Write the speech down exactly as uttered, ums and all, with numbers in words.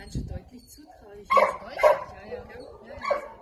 ganz schön deutlich zutrauen. Ich finde es deutlich, ja, ja. ja, ja.